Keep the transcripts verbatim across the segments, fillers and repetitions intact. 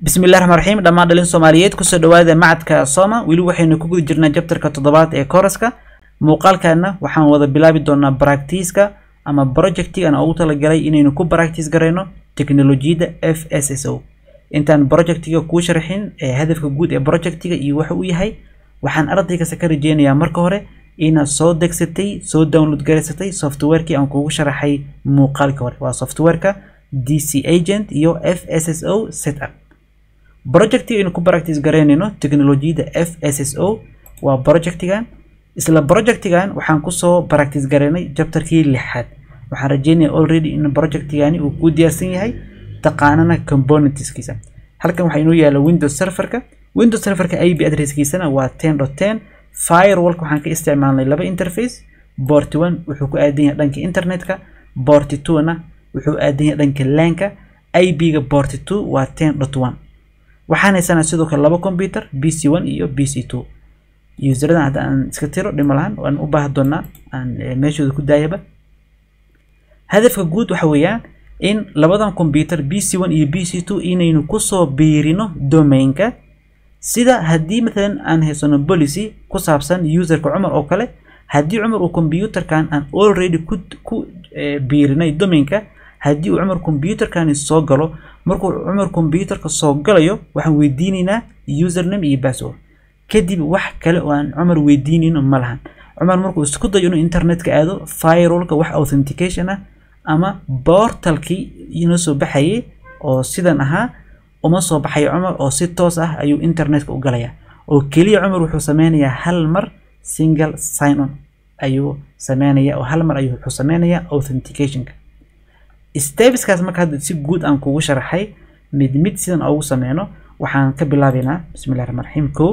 بسم الله الرحمن الرحيم دمان دلين Soomaaliyeed ku soo dhawaada macadka Soma wili waxaynu ku guda jirnaa chapterka toddobaad ee course-ka muuqaalkana waxaan wada bilaabi doonaa practice-ka ama project-iga aan ugu talagalay inaynu ku practice gareyno teknolojiyada F S S O intaan project-iga ku sharxin ee hadafka guud ee project-iga iyo waxa uu yahay waxaan ardayga ka rajeynayaa marka hore inaad soo degsatay soo download gareysatay software-kii aan kugu sharaxay muuqaalka hore waa software-ka D C Agent iyo F S S O setup project in ku practice gareynayno teknolojiyada F S S O waa project-igan isla project-igan waxaan ku soo practice gareynay chapter-kii lixaad waxaan rajeynayaa already in project-igani uu ku diyaarsan yahay taqaanana components-kiisa halkan waxa inoo yaala Windows Server-ka Windows Server-ka I P address-kiisana waa ten dot ten firewall-ka waxaan ka isticmaalnay laba interface port one wuxuu ku aadan yahay dhanka internet-ka port two na wuxuu aadan yahay dhanka LAN-ka I P-ga port two waa ten dot one waxaan haysanaa sidoo kale laba computer P C one iyo P C two user-da hadda aan iska tiro dhimalahan waan u baahan doonaa aan meeshooda ku daayaba hadafka guud waxa weeyaan in labadan computer P C one iyo P C two inaynu ku soo biirino domain-ka sida haddii مثلا aan haysano policy ku saabsan user-ka Cumar oo kale haddii Cumar uu computer-kan aan already ku ku biirinay domain-ka haddii uu Cumar computer-kan soo galo markuu Cumar computer-ka soo galayo waxaan weydiinaynaa username iyo password kadib wax kale oo aan Cumar weydiinayno ma lahan Cumar markuu isku dayo inuu internet-ka aado firewall-ka wax authentication ah ama portal-kii inoo soo baxayay oo sidan ahaa uma soo baxay Cumar oo si toos ah ayuu internet-ka u galaya oo kaliya Cumar wuxuu sameynayaa hal mar single sign on ayuu sameynayaa oo hal mar ayuu wuxuu sameynayaa authentication-ka steps-kaas marka hadda si guud aan kugu sharaxay mid mid sidan ugu sameeyno waxaan ka bilaabaynaa bismillaahir rahmaanir rahiim ko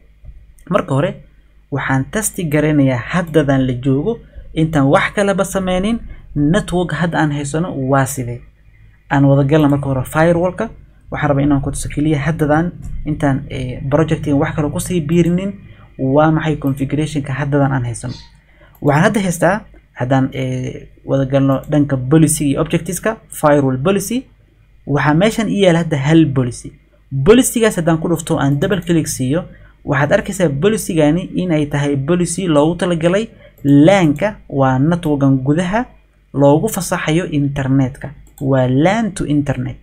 marka hore waxaan test gareynayaa haddadan la joogo intaan wax kale ba sameynin network hadda aan haysano waa sidee aan wada galna marka hore firewall-ka waxaan rabaa inaan ku tuso kaliya haddadan intaan project-iga wax kale ku sii biirinin waa maxay configuration-ka haddadan aan haysano waxaan hadda haystaa haddaan wada galno dhanka policy iyo objectives-ka firewall policy waxa meeshan iyaal hadda hal policy policy-gaas haddaan ku dhufto aan double click siiyo waxaad arkaysaa policy-gani in ay tahay policy loogu talagalay LAN-ka waa network-gan gudaha loogu fasaxayo internet-ka waa LAN to internet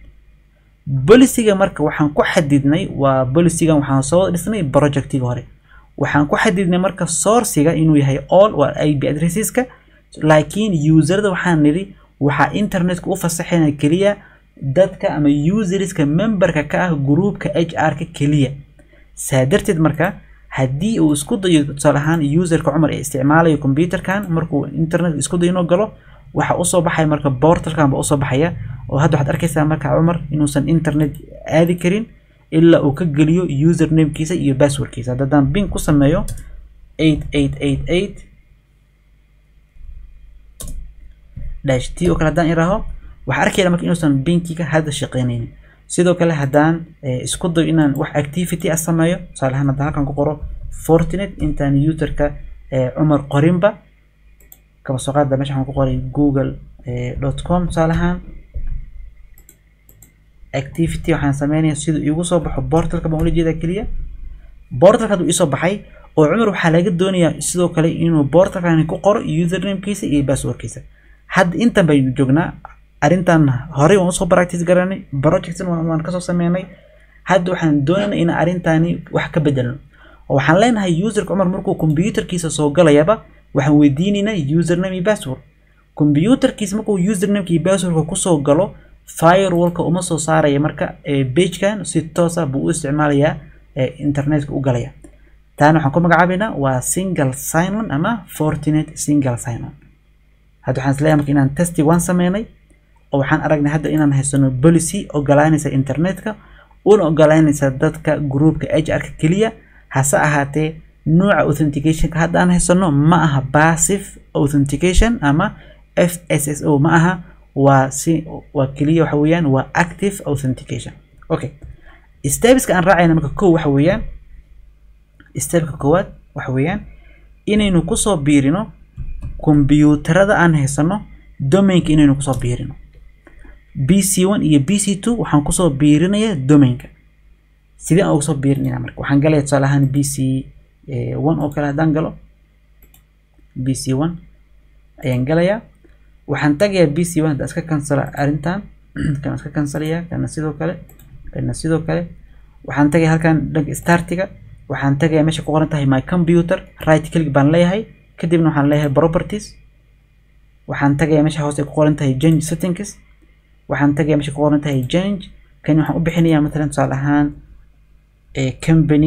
policy-ga marka waxaan ku xadidnay waa policy-gan waxaan soo dhisnay project-iga hore waxaan ku xadidnay marka source-iga inuu yahay all waa I P addresses-ka laakiin user-da waxaan niri waxa internet-ku u fasaxayna kaliya dadka ama users-ka member-ka ka ah group-ka H R-ka kaliya saadarteed marka haddii uu isku dayo tusaale ahaan user-ka Cumar ee isticmaalayo computer-kan markuu internet isku dayo inuu galo waxa u soo baxay marka portal-kan ba u soo baxaya oo hadda waxaad arkaysaa marka Cumar inuusan internet aadi karin ilaa uu ka galiyo username-kiisa iyo password-kiisa haddaan pin ku sameeyo eight eight eight eight dash t oo kala hadaan iraho waxa arkayna marka inuusan pin-kiga hadda shaqeynaynin sidoo kale hadaan isku dayo inaan wax activity ah sameeyo tusaale ahaan halkan ku qoro fortinet intaan user-ka Cumar qorinba kaba soo qaada meesha waxaan ku qoray google dot com tusaale ahaan activity waxaan sameynayaa sida igu soo baxo portal-ka baan ula jeedaa kaliya portal-ka uu soo baxay oo Cumar waxa laga doonayaa sidoo kale inuu portal-kan ku qoro username-kiisa iyo password-kiisa hadda inta baynu joognaa arintan hore waan soo practice garanay project-tan waan ka soo sameynay hadda waxaan doonaynaa in arintani wax ka bedelno oo waxaan leenahay user Cumar markuu computer-kiisa soo galayaba waxaan weydiinaynaa username iyo password computer-kiisa markuu username iyo password-ka ku soo galo firewall-ka uma soo saaraya marka page-kan si toos ah buu u isticmaalayaa internet-ka u galaya taana waxaan ku magacaabaynaa waa single sign on ama fortinet single sign on hadda waxaan isleeyahay marka inaan test one sameynay oo waxaan aragnay hadda inaan haysano policy ogolaanaysa internet-ka una ogolaanaysa dadka group-ka H R-ka kaliya hase ahaatee nooca authentication-ka hadda aan haysano ma aha passive authentication ama F S S O ma aha waa si waa kaliya waxa weeyaan waa active authentication okay steps-ka aan raacayna marka koow waxa weeyaan step-ka koowaad waxa weeyaan inaynu ku soo biirino computer-ada aan haysano domain-ka inaynu ku soo biirino P C one iyo P C two waxaan ku soo biirinayaa domain-ka sideen ugu soo biirinayna marka waxaan galaya tusaale ahaan b c one oo kale hadaan galo b c one ayaan galayaa waxaan tagayaa b c one hadda iska cancela arrintan kan iska cancelaya kana sidoo kale kana sidoo kale waxaan tagay halkan dhanka startiga waxaan tagay meesha ku qoran tahay my computer right click baan leeyahay kadibna waxaan leeyahay properties waxaan tagay meesha hoose ku qoran tahay change settings waxaan tagay meesha ku qoran tahay change kan waxaan u bixinayaa mesela tusaale ahaan ee company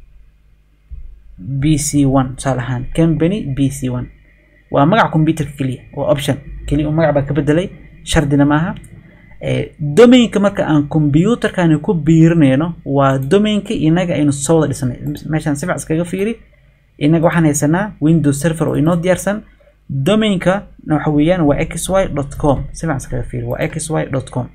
b c one tusaale ahaan company b c one waa magac computer kaliya waa option kaliya oo magac baa ka bedelay shardina maaha domainka marka aan computerkan ku biirinayno waa domainka inaga aynu soo wada dhisnay meeshan si fiican iskaga fiiri inaga waxaan haysanaa windows server oo inoo diyaarsan domainka waxa weeyaan waa x y dot com si fiican iskaga fiiri waa x y dot com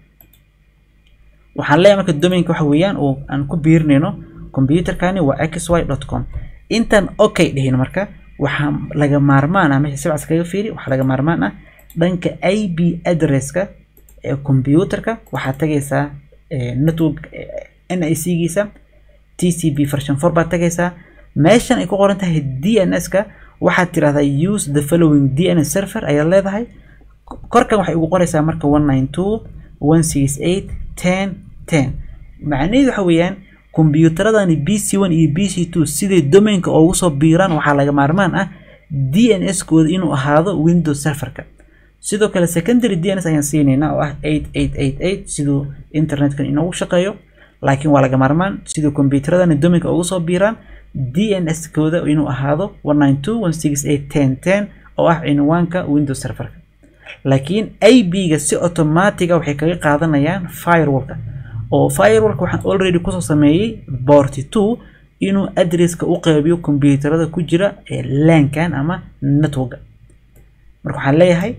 waxaan leeyahay marka domainka waxa weeyaan oo aan ku biirinayno computerkan waa x y dot com intan okay dhihin marka waxa laga maarmaan ah meesha si fiican iskaga fiiri waxa laga maarmaan ah dhanka I P address-ka ee computerka waxa tagaysa network N I C giisa T C P version four ba tagaysa meeshan ay ku qoran tahay D N S-ka waxa tiraahdaa use the following D N S server ay leedahay korkan waxay ugu qoraysaa marka one ninety-two dot one sixty-eight dot ten dot ten macnaheedu waxa weeyaan computeradani B C one iyo B C two sidii domainka ugu soo biiraan waxa laga maarmaan ah D N S-kooda inuu ahaado Windows serverka sidoo kale secondary D N S ayaan siinayna oo ah eight eight eight eight sidoo internetkan inuu shaqeeyo laakiin waa laga maarmaan sidoo computeradani domainka ugu soo biiraan D N S-kooda inuu ahaado one ninety-two dot one sixty-eight dot ten dot ten oo ah cinwaanka Windows serverka laakiin I P-ga si automatic ah waxay kaga qaadanayaan firewall-ka oo firewall-ka waxaan already ku soo sameeyay port two inuu address-ka u qaybiyo computerada ku jira ee LAN-kan ama network marka waxaan leeyahay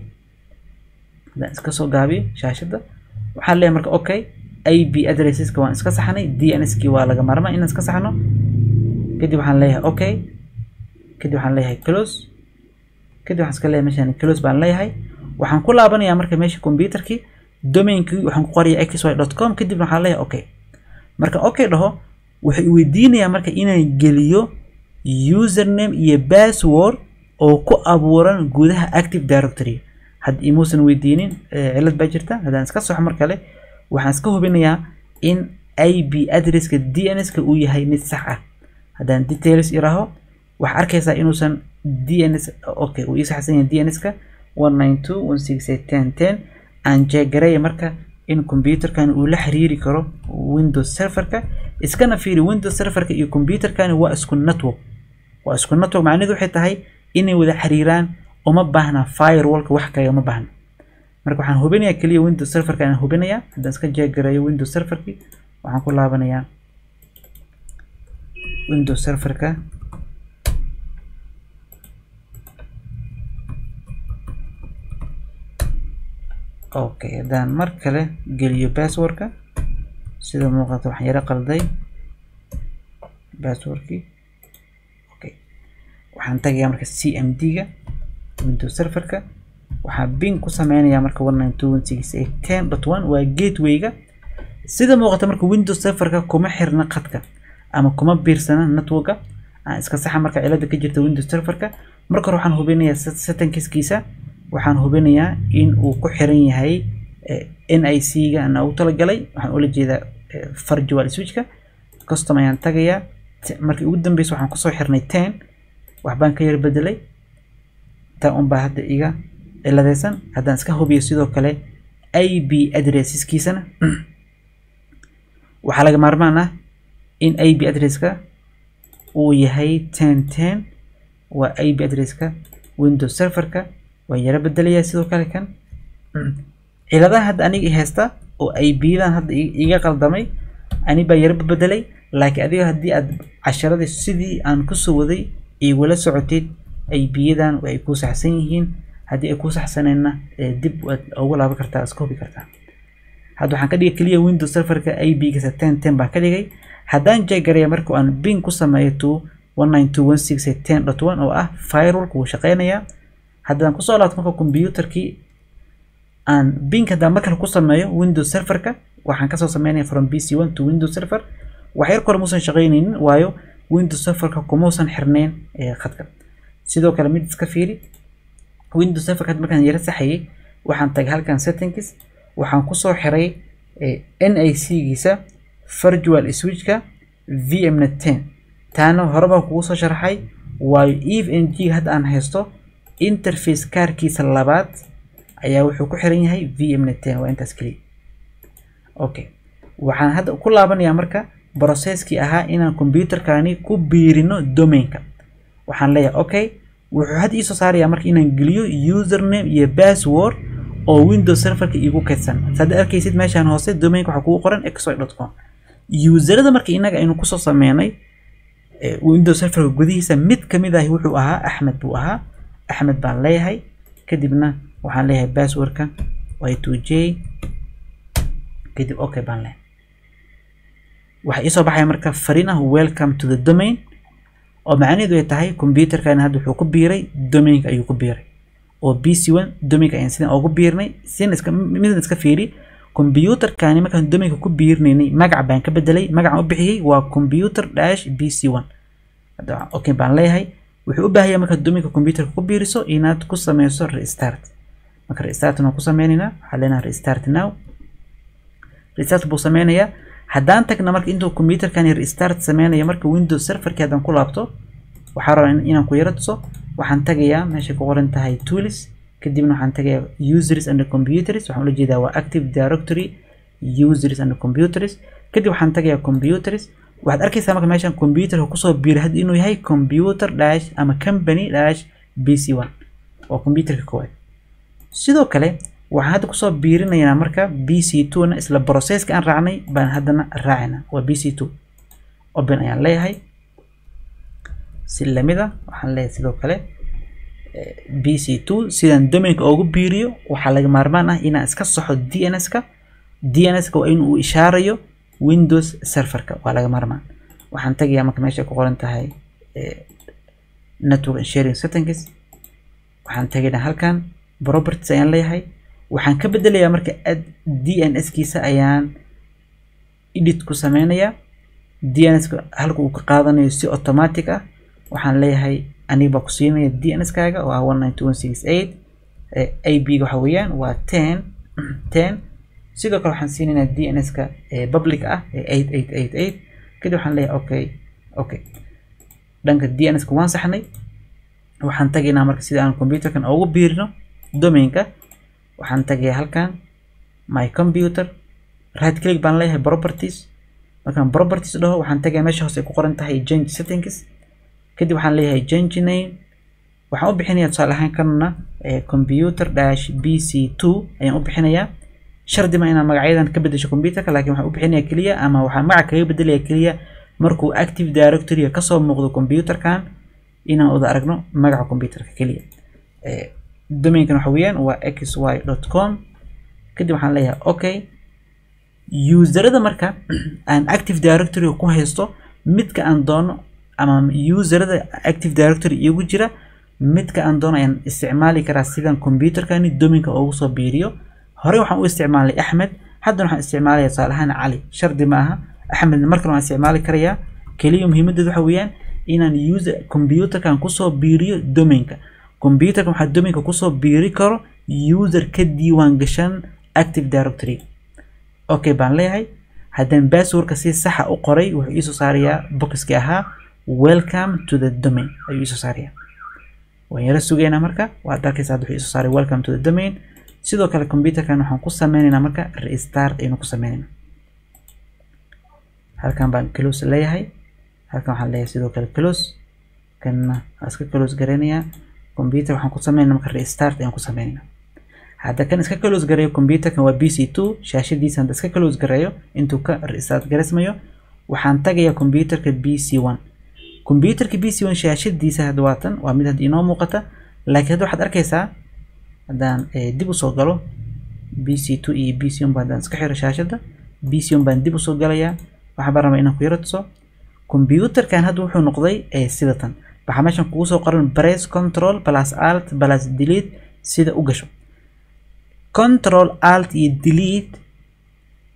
hadaan iska soo gaabiyo shaashada waxaan leeyahay marka okay I P addresses-ka waan iska saxnay D N S-ki waa laga maarmaan inaan iska saxno kadib waxaan leeyahay okay kadib waxaan leeyahay close kadib waxaan iska leeyahay meeshan close baan leeyahay waxaan ku laabanayaa marka meesha computerki domainki waxaan ku qorayaa x y dot com kadib waxaan leeyahay okay marka okay dhaho waxay weydiinayaa marka inaan geliyo username iyo password oo ku abuuran gudaha Active Directory had imuusan weydiinin cilad baa jirta hadaan iska saxo mar kale waxaan iska hubinayaa in I P address-ka D N S-ka uu yahay mid sax ah hadaan details iraaho waxa arkaysaa inuusan D N S okay uu isaxsan yahay D N S-ka one ninety-two dot one sixty-eight dot ten dot ten aan jeegaray marka in computerkan uu la xiriiri karo Windows serverka iskana fiiri Windows serverka iyo computerkan waa isku network waa isku network macnaheedu waxay tahay inay wada xiriiraan uma baahna firewall-ka wax kaga ma baahna marka waxaan hubinayaa kaliya Windows serverka aan hubinayaa hadaan iska jeegarayo Windows serverki waxaan ku laabanayaa Windows serverka okay hadaan mar kale geliyo passwordka sida muuqato waxaan yara qalday passwordki okay waxaan tagayaa marka C M D-ga Windows serverka waxaan ping ku sameynayaa marka one ninety-two dot one sixty-eight dot ten dot one waa gateway-ga sida muuqato marka Windows serverka kuma xirna khadka ama kuma biirsana network-ga aan iska saxa marka cilada ka jirta Windows serverka marka hore waxaan hubinayaa settings-kiisa waxaan hubinayaa in uu ku xiran yahay N I C-ga ana uu tala galay waxaan ula jeedaa virtual switch-ka custom ayaan tagayaa markii ugu dambeysay waxaan ku soo xirnay ten wax baan ka yar bedelay taa un baa hadda iga ciladeysan hadaan iska hubiyo sidoo kale I P address-kiisana waxa laga maarmaan ah in I P address-ka uu yahay ten ten waa I P address-ka Windows serverka waa yara bedelayaa sidoo kale kan ciladaha hadda aniga i haysta oo I P-dan hadda iga qaldamay ani baa yara bedelay laakiin adiga haddii aad casharada sidii aan ku soo waday igula socotid I P-dan way ku saxsan yihiin haddii ay ku saxsanayna dib ugu laaban kartaa iska hubi kartaa hadda waxaan ka dhigay kaliya Windows serverka I P-giisa ten ten baa ka dhigay haddaan jeegaraya marka aan ping ku sameeyo to one ninety-two dot one sixty-eight dot ten dot one oo ah firewall-ku wuu shaqeynayaa haddaan ku soo laabto marka computerkii aan ping haddaan markale ku sameeyo Windows serverka waxaan ka soo sameynayaa from P C one to Windows server waxyar kor muusan shaqaynaynin waayo Windows Server-ka kumuusan xirnayn ee khadka sidoo kale mid iska fiiri Windows Server-ka markaan yara saxayay waxaan tagay halkan settings waxaan ku soo xiray N A C-giisa virtual switch-ka V M net ten taana horeba kugu soo sharaxay waayo E V N G hadda aan haysto interface kaarkiisa labaad ayaa wuxuu ku xiran yahay V M net ten waa intaas kaliya okay waxaan hadda ku laabanayaa marka processkii ahaa inaan computerkaani ku biirino domainka waxaan leeyahay okay wuxuu had ii soo saarayaa marka inaan geliyo username iyo password oo Windows Server-ka igu kaydsan saad arkaysid meeshaan hoose domainka waxa kugu qoran x y dot com userada marka inaga aynu ku soo sameynay Windows Server-ka gudihiisa mid kamid ah wuxuu ahaa Axmed buu ahaa Axmed baan leeyahay kadibna waxaan leeyahay password-ka y two j kadib okay baan leeyahay waxa ii soo baxay marka fariin ah welcome to the domain oo macnaheedu ay tahay computerkan hadda wuxuu ku biiray domainka ayuu ku biiray oo B C one domainka ayaan sidaan ugu biirnay sidaan iska mid iska fiiri computerkan markaan domainka ku biirnaynay magac baan ka bedelay magaca u bixiyay waa computer dash B C one hadda okay baan leeyahay wuxuu u baahan yahay marka domainka computerka ku biiriso inaad ku sameyso restart marka restart na ku sameynayna waxa leenahay restart now restart buu sameynayaa haddaan tagna marka intuu computerkan restart sameynayo marka Windows Server-ka haddaan ku laabto waxaan rabaa inaan ku yara tuso waxaan tagayaa meesha ku qoran tahay tools kadibna waxaan tagayaa users and computers waxaan ula jeedaa waa active directory users and computers kadib waxaan tagayaa computers waxaad arkaysaa marka meeshan computerka ku soo biiray hadda inuu yahay computer dash ama company dash B C one oo computerka koowaad sidoo kale waxaan hadda ku soo biirinaynaa marka B C two na isla processka aan raacnay baan haddana raacina waa B C two open ayaan leeyahay si lamida waxaan leeyahay sidoo kale B C two sidaan domainka ugu biiriyo waxaa laga maarmaan ah inaan iska saxo D N S-ka D N S-ka waa in uu ishaarayo Windows Server-ka waa laga maarmaan waxaan tagayaa marka meesha ku qoran tahay network and sharing settings waxaan tagaynaa halkan properties ayaan leeyahay waxaan ka bedelayaa marka D N S-kiisa ayaan edit ku sameynayaa D N S-ka halka uu ka qaadanayo si automatic ah waxaan leeyahay aniga ku siinaya D N S-kaaga oo ah one nine two one six eight A B waxa weeyaan waa ten ten sidoo kale waxaan siinaynaa D N S-ka public ah eight eight eight eight kadib waxaan leeyahay okay okay dhanka D N S-ka waan saxnay waxaan tagaynaa marka sida aan computerkan ugu biirino domainka waxaan tagayaa halkan my computer right click baan leeyahay properties markaan properties dhaho waxaan tagayaa meesha hoose ku qoran tahay change settings kadib waxaan leeyahay change name waxaan u bixinayaa tusaale ahaan kanna computer dash B C two ayaan u bixinayaa shardi ma inaan magacyadan ka bedesho computerka laakiin waxaan u bixinayaa kaliya ama waxaan magac kaga bedelayaa kaliya markuu active directory ka soo muuqdo computerkan inaan wada aragno magaca computerka kaliya domainkan waxa weeyaan waa x y dot com kadib waxaan leeyahay okay userada marka aan active directory ku haysto midka aan doono ama userada active directory igu jira midka aan doono ayaan isticmaali karaa sidaan computerkani domainka ugu soo biiriyo hore waxaan u isticmaalay Axmed haddana waxaan isticmaalayaa tusaalahaan Cali shardi ma aha Axmed markan waan isticmaali karayaa kaliya muhiimaddu waxa weeyaan inaan user computerkan ku soo biiriyo domainka computerka waxa domainka ku soo biiri karo user ka diiwaan gashan active directory okay baan leeyahay haddaan passwordka si sax ah u qoray wuxuu ii soo saarayaa boxkii ahaa welcome to the domain ayuu ii soo saarayaa waan yara sugaynaa marka waad arkaysaa wuxuu ii soo saaray welcome to the domain sidoo kale computerkan waxaan ku sameynaynaa marka restart aynu ku sameynaynaa halkan baan close leeyahay halkan waxaan leeyahay sidoo kale close kana iska close garanayaa computer waxaan ku sameynaa marka restart ayaan ku sameynaa hadda kan iska close gareeyo computerkan waa B C two shaashadiisa hadda iska close gareeyo intuu ka restart gareysmayo waxaan tagayaa computerka B C one computerka B C one shaashadiisa hadda waatan waa mid hadda inoo muuqata laakiin hadda waxaad arkaysaa haddaan dib u soo galo B C two iyo B C one baan iska xiro shaashada B C one baan dib u soo galayaa waxaan baan rabaa inaan ku yaro tuso computerkan hadda wuxuu noqday sidatan waxaa meeshan kugu soo qoran press control plus alt plus delete sida u gasho control alt iyo delete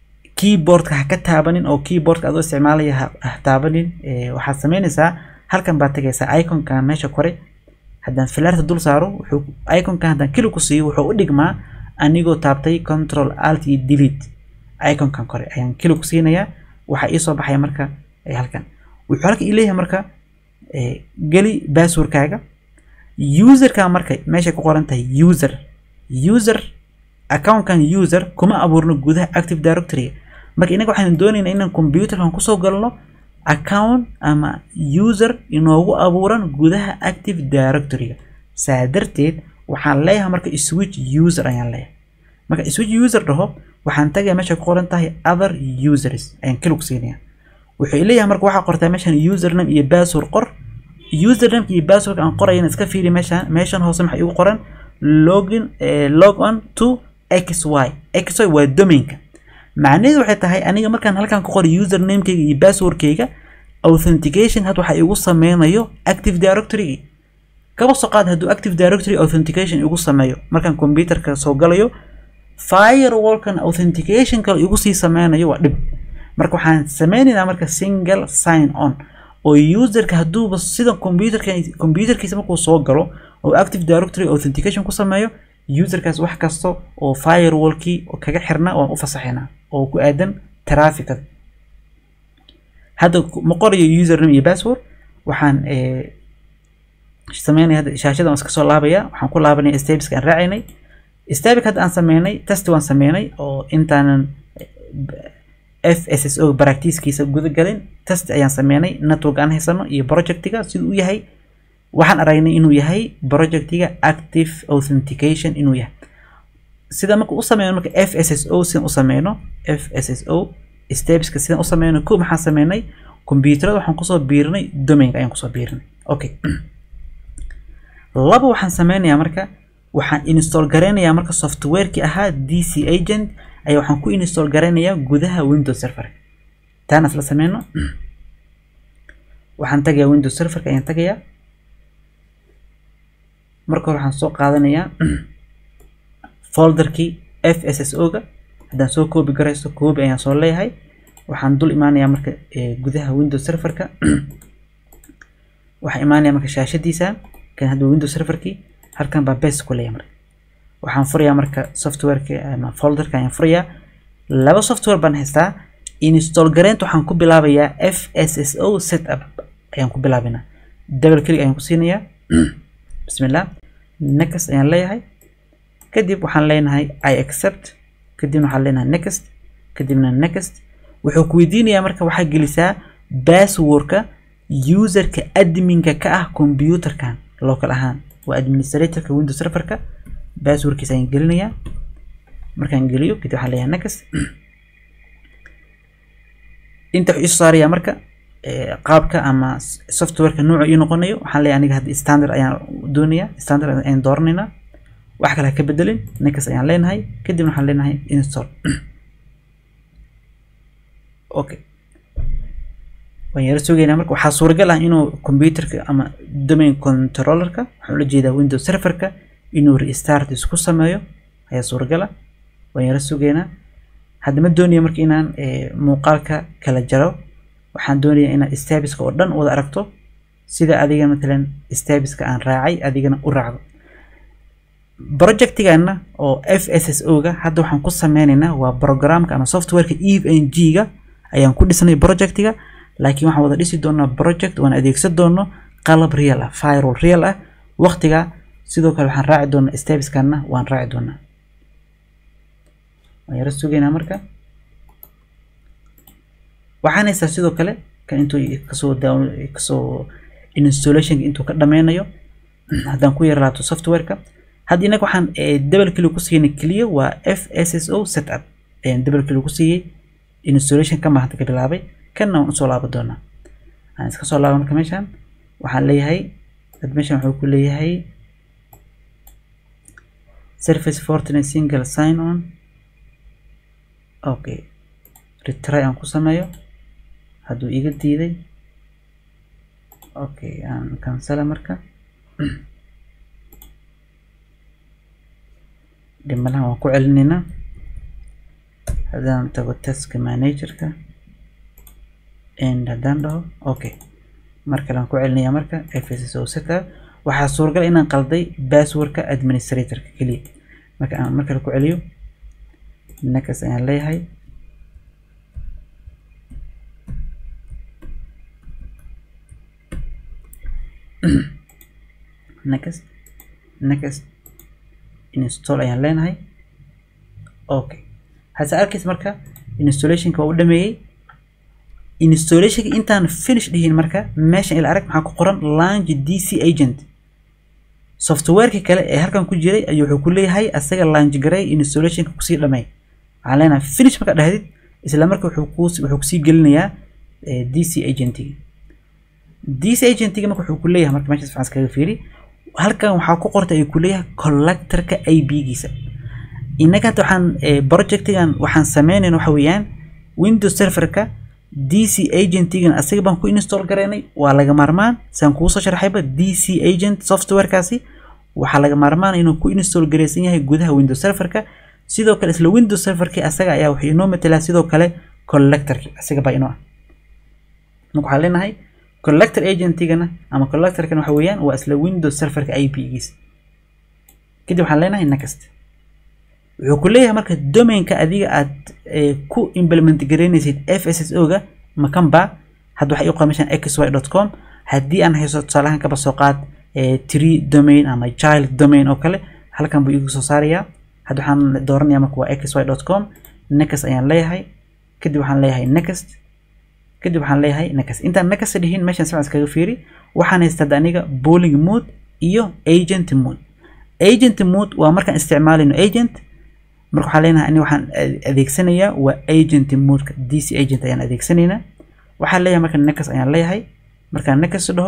keyboard ka ka taabanin oo keyboard ka adoo isticmaalaya ha taabanin ee waxa sameynaysaa halkan baad tagaysaa icon ka meesha kore haddaan filaarta dul saaro wuxuu icon ka haddaan kili ku siiyo wuxuu u dhigmaa anigoo taabtay control alt iyo delete icon kan kore ayaan kili ku siinayaa waxa ii soo baxaya marka ee halkan wuxuu halka ileeyahay marka ee gali password kaaga user ka marka meesha ku qoran tahay user user account kan user kuma abuurno gudaha active directory marka inaga waxaan doonaynaa inaan computer kan ku soo galno account ama user inoogu abuuran gudaha active directory saadarteed waxaan leeyahay marka switch user ayaan leeyahay marka switch user dhaho waxaan tagay meesha ku qoran tahay other users ayaan klik siinayaa wuxuu leeyahay marka waxa qortaa meeshan username iyo password qor username iyo password aan qorayna iska fiiri meeshan meeshan hoose maxay ugu qoran login eh, log on to xy xy waa domainka macnaheedu waxay tahay aniga markaan halkan ku qoro username kayga iyo password kayga authentication had waxa igu sameynayo active directory kaba soo qaad haduu active directory authentication igu sameeyo markaan computerka soo galayo firewall kan authentication kale igu sii sameynayo waa dib marka waxaan sameynaynaa marka single sign on oo userka haduuba sida computerka computerkiisa markuu soo galo oo active directory authentication ku sameeyo userkaas wax kasto oo firewallkii oo kaga xirna oo u fasaxina oo ku aadan traffic hada ma qorayo username iyo password waxaan ee sameynay hada shaashada aan iska soo laabaya waxaan ku laabanay steps kan raacinay step hada aan sameynay test waan sameynay oo intaanan F S S O practice-kiisa guda galin test ayaan sameynay network aan haysano iyo projectiga sidoo uu yahay waxaan aragnay inuu yahay projectiga active authentication inuu yahay sida marka uu sameeyo marka F S S O si uu sameeyno F S S O steps ka sida uu sameeyno ku maxaa sameynay computerada waxaan ku soo biirnay domain ayaan ku soo biirnay okay laba waxaan sameynayaa marka waxaan install gareynayaa marka software-ki ahaa D C agent ayaa waxaan ku install gareynayaa gudaha Windows Server taana isla sameyno waxaan tagayaa Windows Server ka ayaan tagayaa marka hore waxaan soo qaadanayaa folderkii F S S O ga hadaan soo copy gareysto copy ayaan soo leeyahay waxaan dul imaanayaa marka gudaha Windows Server ka waxaan imaanayaa marka shaashadiisa kan haduu Windows Server ki halkan baa base ku leeyahay marka waxaan furayaa marka software-ka ama folder-ka ayaan furayaa laba software baan haystaa install gareynta waxaan ku bilaabayaa F S S O setup ayaan ku bilaabinaa double click ayaan ku siinayaa bismillah next ayaan leeyahay kadib waxaan leenahay I accept kadib waxaan leenahay next kadibna next wuxuu ku weydiinayaa marka waxa gelisaa password-ka user-ka admin-ka ka ah computer-kan local ahaan waa administrator-ka Windows Server-ka password-kiisa ayaan gelinayaa markaan geliyo kadib waxaan leeyahay next inta uu saarayaa marka qaabka ama software-ka nooca uu noqonayo waxaan leeyahay aniga hadda standard ayaan doonayaa standard ayaan dooranayna wax kale ka bedelin next ayaan leenahay kadib waxaan leenahay install okay waan yar suugeynaa marka waxa suuragal ah inuu computerka ama domain controller-ka waxa la jeedaa Windows Server-ka inuu restart isku sameeyo ayaa suuragal ah waan yar suugeynaa hadda ma doonayo marka inaan muuqaalka kala jaro waxaan doonayaa inaan steps-ka oo dhan wada aragto sida adiga midlan steps-ka aan raacay adigana u raacdo project-gana oo F S S O ga hadda waxaan ku sameynaynaa waa program-ka ama software-ka E V N G ga ayaan ku dhisnay project-ga laakiin waxaan wada dhisi doonaa project oo aan adeegsan doono qalab real ah firewall real ah waqtiga sidoo kale waxaan raaci doonaa steps-kana waan raaci doonaa waan yara sugeynaa marka waxaan haysaa sidoo kale kan intuu kasoo download kasoo installation intuu ka dhameynayo haddaan ku yar laabto software-ka hadda inaga waxaan double click ku siinay kaliya waa F S S O setup ayaan double click ku siiyay installation ka maanta ka bilaabay kana waan soo laabo doonaa aan iska soo laabo marka meeshan waxaan leeyahay dad meeshan wuxuu ku leeyahay Surface Fortinet single sign on okay retry aan ku sameeyo haduu iga diiday okay aan cancel marka dimalaha waan ku celinayna haddaan tago task managerka and haddaan dhaho okay mar kale aan ku celinayaa marka F S S O setup waxaa suuragal inaan qalday passwordka administratorka kaliya marka aan mar kale ku celiyo next ayaan leeyahay next next install ayaan leenahay okay hasa arkaysa marka installationka waa u dhameeyay installationka intaan finish dhihin marka meeshan ila arag maxaa ku qoran launch D C agent softwareka kale ee halkan ku jiray ayuu wuxuu ku leeyahay asaga launch garay installationka ku sii dhamay waxaan leenahay finish marka dhahdid isla marka wuxuu ku wuxuu ku sii gelinayaa D C agentiga D C agentiga marka wuxuu ku leeyahay marka meesha faas kaga fiiri halkan waxaa ku qortay ay ku leeyahay collectorka I P giisa inaga waxaan projectigan waxaan sameeynaa waxa weeyaan Windows serverka D C agentigan asaga baan ku install gareynay waa laga maarmaan san ku soo sharaxayba D C agent software kaasi waxa laga maarmaan inuu ku install gareysan yahay gudaha Windows serverka sidoo kale isla Windows serverka asaga ayaa wuxuu inoo metelaa sidoo kale collectorka asaga baa inoo marka waxaan leenahay collector agentigana ama collectorkan waxa weeyaan waa isla Windows serverka I P giisa kadib waxaan leenahay next wuxuu ku leeyahay marka domainka adiga aad ku implement gareynaysid F S S O ga makamba hadda waxa ay qoomshan x y dot com hadii aan hayso tusaalahan ka soo qaad tree domain ama child domain oo kale halkan buu igu soo saaraya hadda waxaan dooranayaa marka waa x y dot com next ayaan leeyahay kadib waxaan leeyahay next kadib waxaan leeyahay next intaan next dhihin meeshan soo iskaga fiiri waxaan haystaa aniga polling mode iyo agent mode agent mode waa markaan isticmaalino agent marka waxaan leenahay ani waxaan adeegsanayaa waa agent mode D C agent ayaan adeegsanaynaa waxaan leeyahay marka next ayaan leeyahay marka next dhaho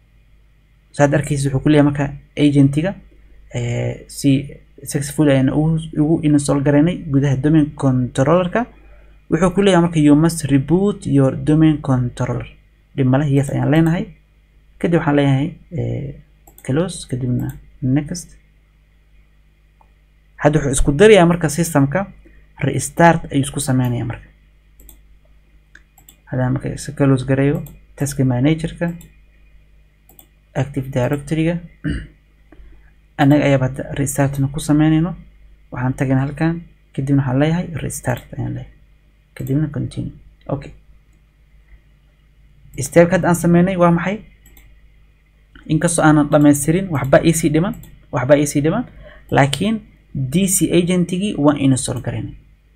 saad arkaysid wuxuu ku leeyahay marka agentiga ee si successful ayaan ugu install gareynay gudaha domain controllerka wuxuu ku leeyahay marka you must reboot your domain controller dhimala yes ayaan leenahay kadib waxaan leeyahay ee close kadibna next hadda wuxuu isku darayaa marka systemka restart ay isku sameynaya marka hada marka iska close gareeyo task managerka active directory-ga anaga ayaa bad restart ku sameynayno waxaan tagay halkan kadibna waxaan leeyahay restart ayaan leeyahay kadibna continue okay step kad aan sameynay waa maxay inkastoo aan dhameystirin waxba ii sii dhiman waxba ii sii dhiman laakiin D C agentigi waan install gareynay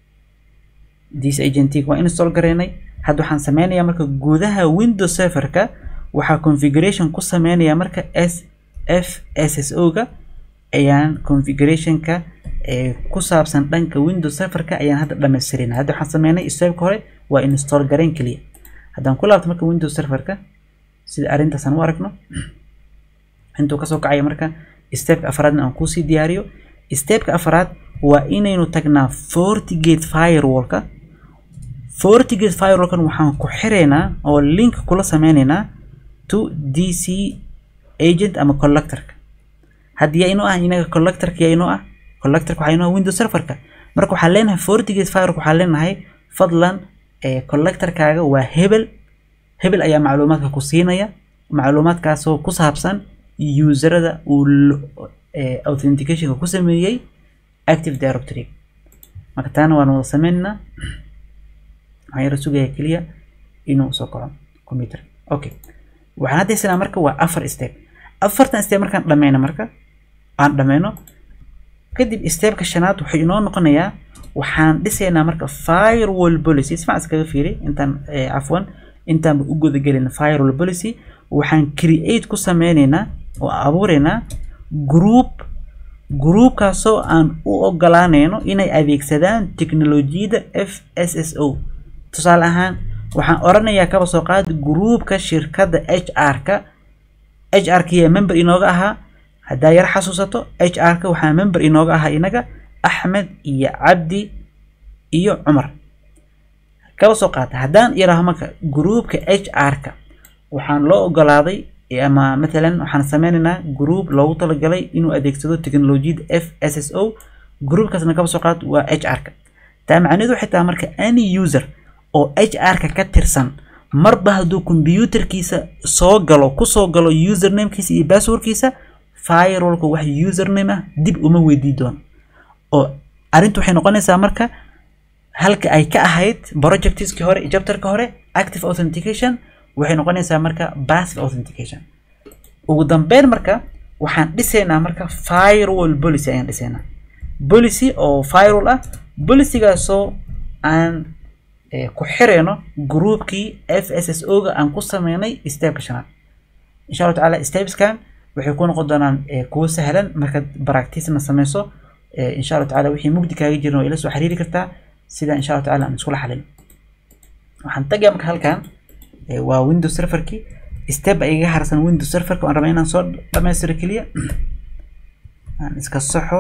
D C agentigi waan install gareynay hadda waxaan sameynayaa marka gudaha Windows serverka waxa configuration ku sameynayaa marka S F S S O ga ayaan configurationka ee ku saabsan dhanka Windows serverka ayaan hadda dhameystirin hadda waxaan sameynay stepka hore waa install gareyn kaliya haddaan ku laabto marka Windows serverka sida arintaas aan u aragno intuu ka soo kacay marka stepka afraadna aan ku sii diyaariyo stepka afraad waa inaynu tagnaa FortiGate firewallka FortiGate firewallkan waxaan ku xireynaa oo link kula sameynaynaa to D C agent ama collectorka haddii aynu ah inaga collectorka aynu ah collectorka waxaynu ah Windows serverka marka waxaan leenahay FortiGate firewall waxaan leenahay fadlan ee collectorkaaga waa hebel hebel ayaa macluumaadka ku siinaya macluumaadkaas oo ku saabsan userada uu authentication ku sameeyay active directory marka taana waan wada sameynaa waxaan yara sugayaa kaliya inuu soo kaco computer okay waxaan hadda isla marka waa afar step afartan step markaan dhameyno marka aan dhameyno kadib stepka shanaad wuxuu inoo noqonayaa waxaan dhisaynaa marka firewall policy isma iskaga fiiri intaan afwan intaan u guda galin firewall policy waxaan create ku sameynaynaa oo abuureynaa group group kaasoo aan u ogolaanayno inay adeegsadaan teknolojiyada F S S O tusaale ahaan waxaan oranayaa kaba soo qaad groupka shirkadda H R ka H R ka member inooga ahaa hadaa yar xasuusato H R ka waxaa member inooga ahaa inaga Axmed iyo Cabdi iyo Cumar kaba soo qaad hadaan yaraahdo marka groupka H R ka waxaan loo ogolaaday ama مثلا waxaan sameeynaa group loogu talagalay inuu adeegsado teknolojiyada F S S O group kaasna kaba soo qaad waa H R ka taa macnaheedu xitaa marka any user oo H R ka ka tirsan marba haduu computerkiisa soo galo ku soo galo username-kiisa iyo password-kiisa firewall-ka wax username ah dib uma weydii doon oo arintu waxay noqonaysaa marka halka ay ka ahayd projectiskii hore chapter-ka hore active authentication waxay noqonaysaa marka passive authentication ugu dambeyn marka waxaan dhisaynaa marka firewall policy ayaan dhisaynaa policy oo firewall ah policy-gaasoo aan ku xireyno groupkii F S S O ga aan ku sameynay step-ka shanaad insha Allah taala steps-kan waxay ku noqon doonaan kuwa sahlan marka practice-na sameyso insha Allah taala wixii mugdi kaaga jirno ila soo xiriiri kartaa sida insha Allah taala aan isku xalin waxaan tagay marka halkan waa Windows Server-ki step ay iga harsan Windows Server-ka aan rabaa inaan soo dhameystiro kaliya aan iska saxo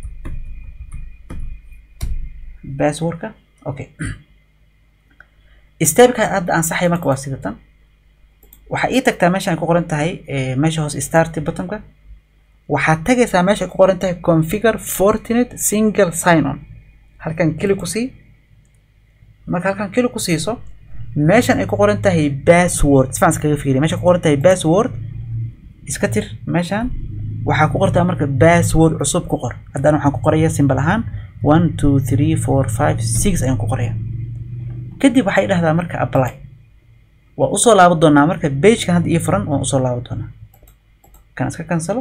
password-ka okay step-ka hadda aan saxay marka waa sidatan waxa ii tagtaa meesha ay ku qoran tahay meesha hoos start button-ka waxa tagaysaa meesha ay ku qoran tahay configure Fortinet single sign on halkan click ku sii marka halkan click ku siiso meeshan ay ku qoran tahay password sifaan iskaga fiiri meesha ku qoran tahay password iska tir meeshan waxa ku qortaa marka password cusub ku qor haddana waxaan ku qorayaa symbol ahaan one two three four five six ayaan ku qorayaa kadib waxay dhahdaa marka apply waa u soo laaban doonaa marka page-kan hadda ii furan waan u soo laaban doonaa kan iska cancelo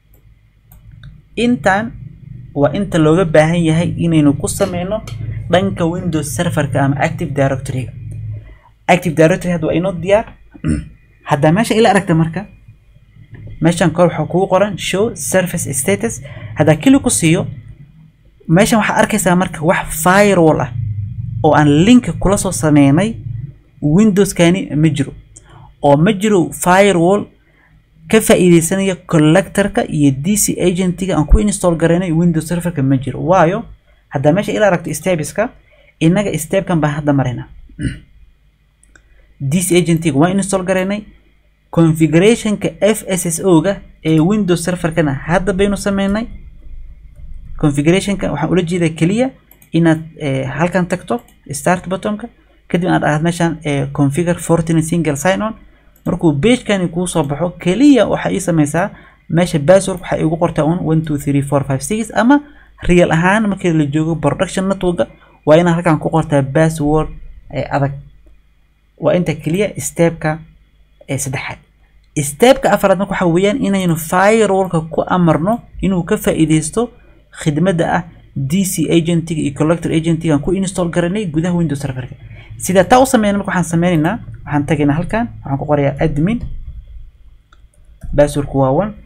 intaan waa inta looga baahan yahay inaynu ku sameyno dhanka Windows Server-ka ama Active Directory-ga Active Directory hadda waa inoo diyaar hadda meesha ila aragta marka meeshan kor waxa kugu qoran show service status hadda kili ku siiyo meeshan waxa arkaysaa marka wax firewall ah oo aan link kula soo sameynay Windows kani ma jiro oo ma jiro firewall ka faa'iideysanaya collector-ka iyo D C agent-ga aan ku install gareynay Windows Server-ka ma jiro waayo hadda meesha ila aragto steps-ka inaga step-kan baa hadda marina D C agent-ga waa install gareynay configuration-ka F S S O ga ee Windows Server-kana hadda baynu sameynay configuration-ka waxaan ula jeedaa kaliya inaad halkan tagto start button-ka kadib aad aad meeshan configure Fortinet single sign on markuu page-kani ku soo baxo kaliya waxa ay sameysaa meesha password waxa ay ugu qortaa one two three four five six ama real ahaan markii la joogo production network waa in halkan ku qortaa password adag waa inta kaliya step-ka ee saddexaad step-ka afraad marka waxa weeyaan inaynu firewall-ka ku amarno inuu ka faa'iideysto khidmadda ah D C agent-ga iyo collector agent-ga ku install garanay gudaha Windows Server-ka sida taa u sameeyna marka waxaan sameeynaa waxaan tagaynaa halkan waxaan ku qorayaa admin password-ku waa one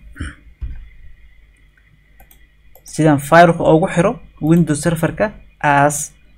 sidaan firewall-ka ugu xiro Windows Server-ka as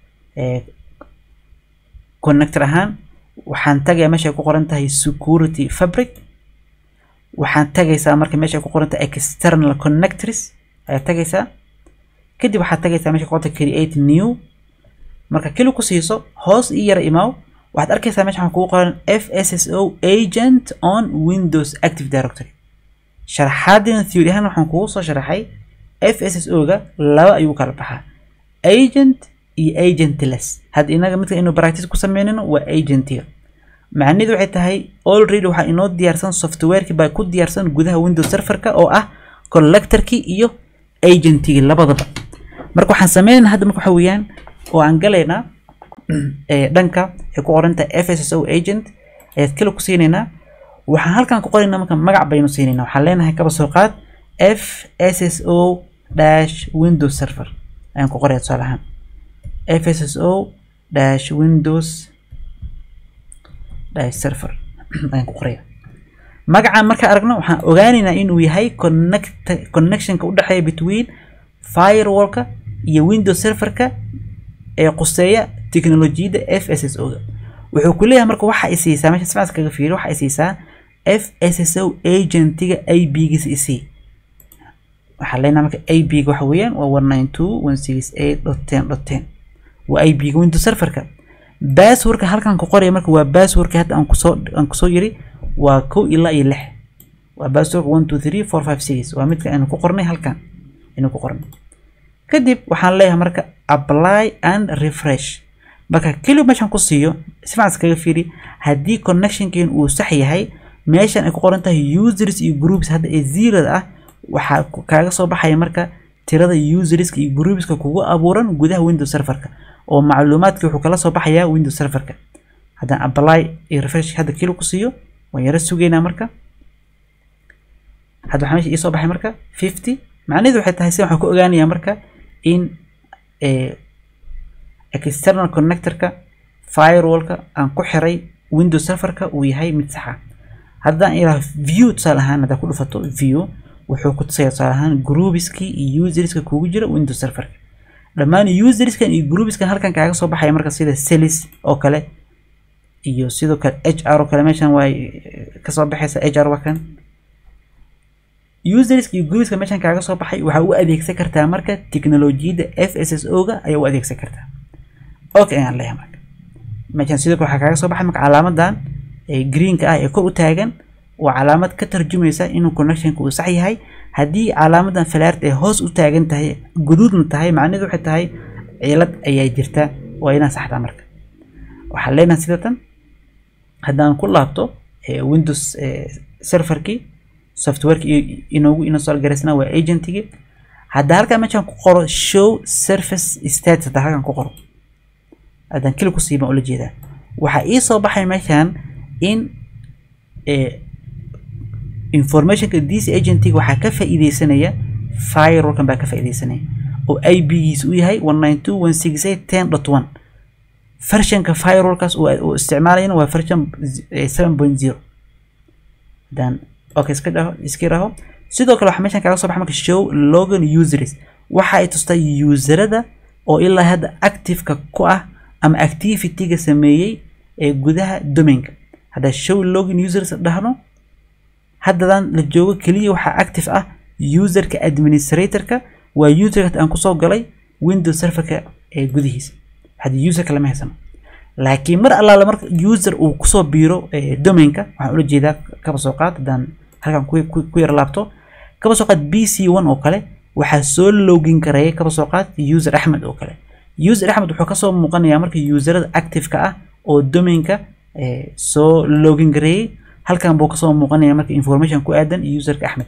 connector ahaan waxaan tagayaa meesha ay ku qoran tahay security fabric waxaan tagaysaa marka meesha ay ku qoran tahay external connectors ayaa tagaysaa kadib waxaad tagaysaa meesha ku qoran tahay create new marka kali ku siiso hoos ii yara imaaw waxaad arkaysaa meesha waxaan kugu qoran F S S O agent on Windows Active Directory sharaxaadina theory ahaan waxaan kugu soo sharaxay F S S O ga laba ayuu kala baxaa agent iyo agentless had inaga midka inuu practice ku sameynayno waa agentiga macnaheedu waxay tahay already waxa inoo diyaarsan software-ki baa ku diyaarsan gudaha Windows Server-ka oo ah collector-ki iyo agentiga labadaba marka waxaan sameeynaa hadda marka waxa weeyaan oo aan galeynaa ee dhanka ay ku qoran tahay F S S O agent ee kala ku siinayna waxaan halkan ku qoraynaa marka magac baynu siinayna waxaan leenahay kaba soo qaad F S S O Windows Server ayaan ku qorayaa tusaale ahaan F S S O Windows Server ayaan ku qorayaa magacan marka aragno waxaan ogaanaynaa inuu yahay connect connection-ka u dhaxeeya between firewall-ka iyo Windows Server-ka ee quseeya teknolojiyada F S S O ga wuxuu ku leeyahay marka waxa ay siisaa meesha sifaac kaga fiiri waxa ay siisaa F S S O agent-ga I P-giisa isii waxa leenahay marka I P-ga waxa weeyaan waa one nine two dot one six eight dot ten dot ten waa I P-ga Windows Server-ka password-ka halkan ku qoray marka waa password-ka hadda aan ku soo aan ku soo yiri waa kow ilaa iyo lix waa password one two three four five six waa midka aan ku qornay halkan inuu ku qornay kadib waxaan leeyahay marka apply and refresh marka kaliya meeshan ku siiyo si fiican iskaga fiiri haddii connectionkeen uu sax yahay meeshan ay ku qoran tahay users iyo groups hadda ee zero ah waxaa kaaga soo baxaya marka tirada users iyo groups ka kugu abuuran gudaha Windows serverka oo macluumaadka wuxuu kala soo baxayaa Windows serverka haddaan apply iyo refresh hadda kaliya ku siiyo waan yara sugeynaa marka hadda waxaa meesha ii soo baxay marka fifty macnaheedu waxay tahay si waxaan ku ogaanayaa marka in ee external connector-ka firewall-ka aan ku xiray Windows server-ka uu yahay mid sax ah haddaan ilaa view tusaale ahaan hadda ku dhufato view wuxuu ku tusayaa tusaale ahaan groups-kii iyo users-ka kugu jira Windows server-ka dhammaan users-kan iyo groups-kan halkan kaaga soo baxaya marka sida sales oo kale iyo sidoo kale H R oo kale meeshan way ka soo baxaysa H R wakan users iyo groups-ka meeshan kaaga soo baxay waxa uu adeegsan kartaa marka teknolojiyada F S S O-ga ayaa u adeegsan kartaa okay aan leeyahay marka meeshan sidoo kale waxa kaaga soo baxay marka calaamadan ee green-ka ah ee kor u taagan waa calaamad ka tarjumaysa inuu connection-ku uu sax yahay haddii calaamadan falaart ee hoos u taagan tahay guduudna tahay macnaheedu waxay tahay cilad ayaa jirta waa inaan saxdaa marka waxaan leenahay sida tan haddaan ku laabto Windows server-kii software-kii inoogu install garaysnaa waa agent-igi hadda halkan meeshan ku qoro show service status hadda halkan ku qoro haddaan kili ku siiba ula jeedaa waxaa ii soo baxay meeshan in informationka D C agent-iga waxaa ka faa'iideysanaya firewall-kan baa ka faa'iideysanaya oo I P-giisa uu yahay one nine two dot one sixty-eight dot ten dot one version-ka firewall-kaas uu isticmaalayna waa version seven point zero dan okay iska dhaho iska raho sidoo kale waxa meeshan kaaga soo baxay marka show login users waxa ay tustay userada oo ilaa hadda active-ka ku ah ama activity-ga sameeyay ee gudaha domain-ka hadda show login users dhahno haddadan la joogo kaliya waxa active ah user-ka administrator-ka waa user-ka aan ku soo galay Windows server-ka ee gudihiisa hadda user-ka lama haysano laakiin mar alla marka user uu ku soo biiro domain-ka waxaan ula jeedaa kaba soo qaad dan halkan ku ku yar laabto kaba soo qaad B C one oo kale waxa soo login karay kaba soo qaad user Ahmed oo kale user Ahmed wuxuu ka soo muuqanayaa marka userada active-ka ah oo domain-ka ee soo login gareeyay halkan buu ka soo muuqanayaa marka information ku aadan user-ka Ahmed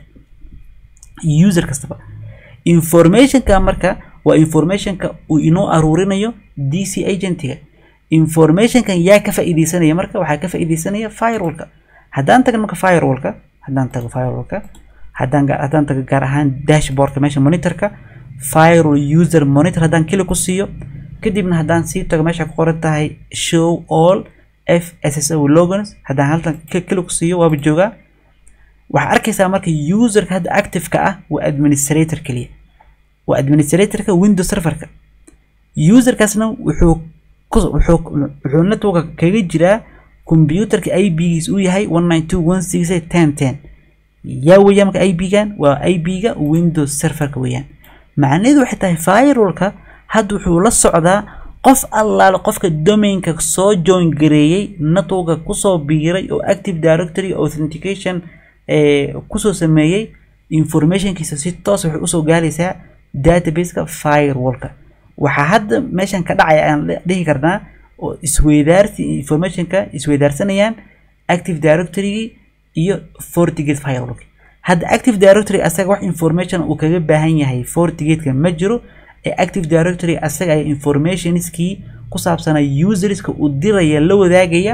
user kastaba information-ka marka waa information-ka uu inoo aruurinayo D C agent-iga information-kan yaa ka faa'iideysanaya marka waxa ka faa'iideysanaya firewall-ka haddaan tagno marka firewall-ka haddaan tago firewall-ka haddaan haddaan tago gaar ahaan dashboard-ka meesha monitor-ka firewall user monitor haddaan kili ku siiyo kadibna haddaan sii tago meesha ku qoran tahay show all F S S O logins haddaan halkan kili ku siiyo waaba joogaa waxaa arkaysaa marka user-ka hadda active-ka ah waa administrator kaliya waa administrator-ka Windows server-ka user-kaasna wuxuu wuxuu wuxuu network kaga jiraa computer-ka I P-giisa uu yahay one nine two dot one sixty-eight dot ten dot ten yaa weeyaan marka I P-gan waa I P-ga Windows server-ka weeyaan macnaheedu waxay tahay firewall-ka hadda wuxuu la socdaa qof allaale qofka domain-ka soo join gareeyay network-ka ku soo biiray oo active directory authentication ee ku soo sameeyay information-kiisa si toos ah u soo gaalaysaa database-ka firewall-ka waxa hadda meeshan ka dhacay aan dhihi karnaa oo isweydaarsi information-ka isweydaarsanayaan active directory iyo FortiGate firewall hadda active directory asaga wax information uu kaga baahan yahay FortiGate-ka ma jiro ee active directory asaga ay informationskii ku saabsanay users-ka uu diraya la wadaagaya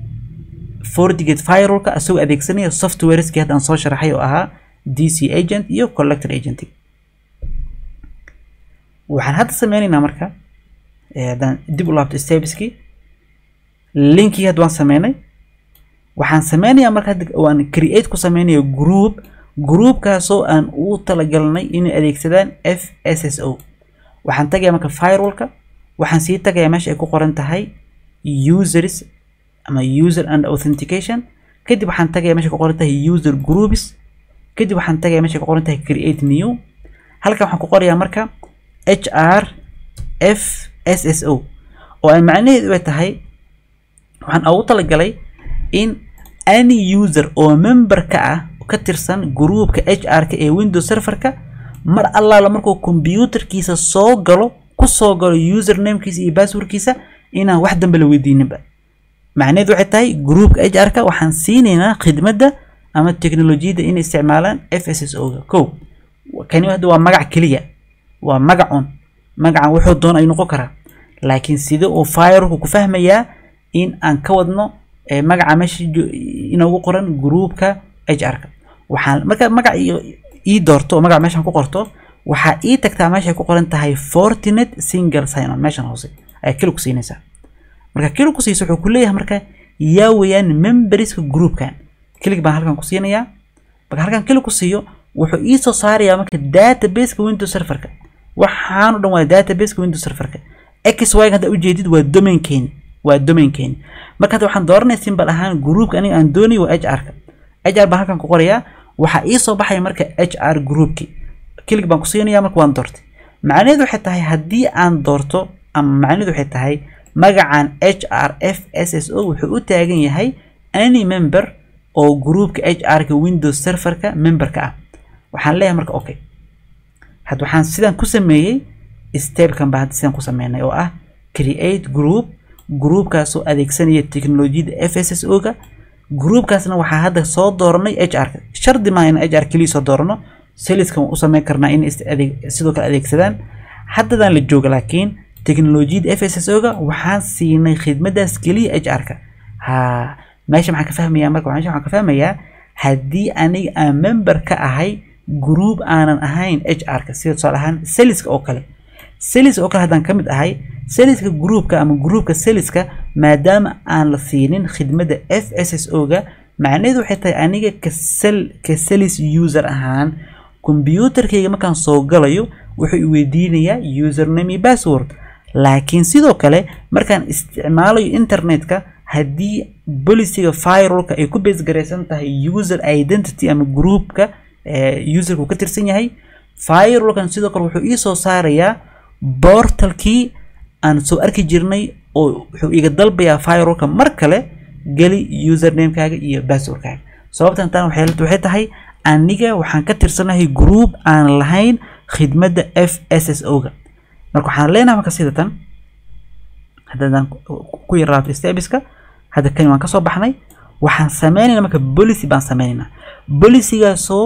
FortiGate firewall-ka asagoo adeegsanaya software-skii hadda aan soo sharaxay oo ahaa D C agent iyo collector agent waxaan hadda sameynaynaa marka haddaan dib u laabto steps-kii linkii hadda waan sameynay waxaan sameynayaa marka hadda waan create ku sameynayo group groupkaasoo aan ugu talagalnay inay adeegsadaan F S S O waxaan tagayaa marka firewall-ka waxaan sii tagayaa meesha ay ku qoran tahay users ama user and authentication kadib waxaan tagayaa meesha ku qoran tahay user groups kadib waxaan tagayaa meesha ku qoran tahay create new halkan waxaan ku qorayaa marka H R F S S O oo ay macnaheedu tahay waxaan ugu talagalay in any user oo member ka ah ka tirsan groupka H R-ka ee Windows server-ka mar alla la markuu computerkiisa soo galo ku soo galo username-kiisa iyo password-kiisa inaan wax dambe la weydiininba macnaheedu waxay tahay groupka H R ka waxaan siinaynaa khidmadda ama teknolojiyada in isticmaalaan F S S O ga kow kani hadda waa magac kaliya waa magacun magacan wuxuu doon ay noqon karaa laakiin sida uu firewall ku fahmayaa in aan ka wadno magaca meesha inuu qoran groupka H R ka waxaan marka magac ii doorto magac meeshan ku qorto waxa ii tagtaa meesha ku qoran tahay Fortinet single sign on meeshan hoose ay kaliya ku siinaysaa marka kaliya ku siiso wuxuu ku leeyahay marka yaa weeyaan memberska groupkan kaliya baan halkan ku siinayaa marka halkan kaliya ku siiyo wuxuu ii soo saarayaa marka database ka Windows server ka waxaan u dhan waa database ka Windows server ka X Y hada u jeedid waa domain keen waa domain keen marka waxaan dooranay symbol ahaan groupka aniga aan doonayo waa H R ka H R baan halkan ku qorayaa waxa ii soo baxay marka H R groupki kaliya baan ku siinayaa marka waan doortay macnaheedu waxay tahay hadii aan doorto ama macnaheedu waxay tahay magacan H R F S S O wuxuu u taagan yahay any member oo groupka H R ka Windows server ka member ka ah waxaan leeyahay marka okay had waxaan sidan ku sameeyay step kan baa sidan ku sameeynay oo ah create group group kaas oo adeegsanaya teknolojiyada F S S O ga group kaasna waxa hadda soo dooranay H R ka shardi ma in H R kaliya soo doorano saliska u sameyn karnaa in sidoo kale adeegsadaan hadda la joogo laakiin teknolojiyada F S S O ga waxaan siinay khidmadaas kaliya H R ka ha meesha maxaan ka fahmayaa marka waxaan ka fahmayaa hadii aniga aan member ka ahay group aanan ahayn H R ka sida tusaale ahaan saliska oo kale sales oo kale hadaan kamid ahay saleska groupka ama groupka saleska maadaama aan la siinin khidmada F S S O ga macnaheedu waxay tahay aniga ka sal ka sales user ahaan computerkayga markaan soo galayo wuxuu i weydiinayaa username iyo password laakiin sidoo kale markaan isticmaalayo internetka hadii policyga firewallka ay ku base gareysan tahay user identity ama groupka userku ka tirsan yahay firewallkan sidoo kale wuxuu ii soo saarayaa portalkii aan soo arki jirnay oo wuxuu iga dalbayaa firewallka mar kale gali username-kaaga iyo password-kaaga sababtan tan waxay waxay tahay aniga waxaan ka tirsanahay group aan lahayn khidmada F S S O ga marka waxaan leenahay marka sida tan hadaan ku yaraado steps-ka hada kan waan ka soo baxnay waxaan sameeynaa marka policy baan sameeynaa policy-ga soo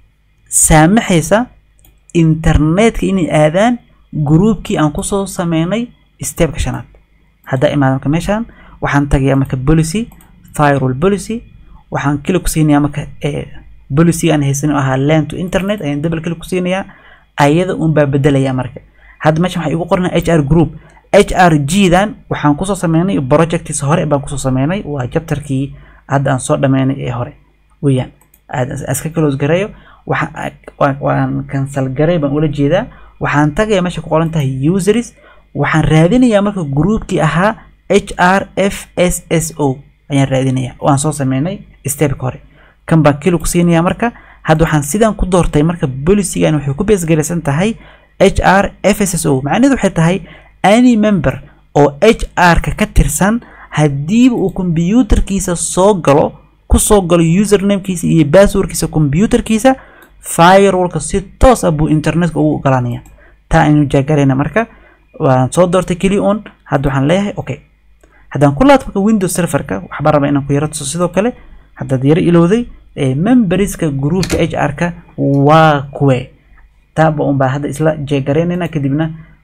saamaxaysa internetka inay aadaan groupkii aan ku soo sameeynay step-ka shanaad hada imaadka meeshan waxaan tagayaa marka policy firewall policy waxaan kaliya ku siinayaa marka ee policy aan haysan oo ahaa LAN to internet ayaan double kaliya ku siinayaa ayada uun baa bedelaya marka hada meeshan waxa igu qornaa H R group H R G dan waxaan ku soo sameeynay projects hore baan ku soo sameeynay waa chapterkii hadda aan soo dhameynay ee hore weeyaan aad iska close gareeyo waxa waan cancel gareey baan ula jeedaa waxaan tagayaa meesha ku qoran tahay users waxaan raadinayaa marka groupkii ahaa H R F S S O ayaan raadinayaa waan soo sameeynay step hore kan baan kaliya ku siinayaa marka hadda waxaan sidan ku doortay marka policy-gan wuxuu ku base gareysan tahay H R F S S O macnaheedu waxay tahay any member oo H R ka ka tirsan hadii uu computerkiisa soo galo ku soo galo username-kiisa iyo password-kiisa computerkiisa firewallka si toos ah buu internetka ugu ogolaanaya taa inuu jaagareyna marka waan soo doortay kaliya on hadda waxaan leeyahay okay hadaan ku laabto Windows server-ka waxba raba inaan ku yarato sidoo kale hadda yar ilowday ee memberska groupka H R ka waa kuwe taaba un baa hadda isla jaagareyna kadibna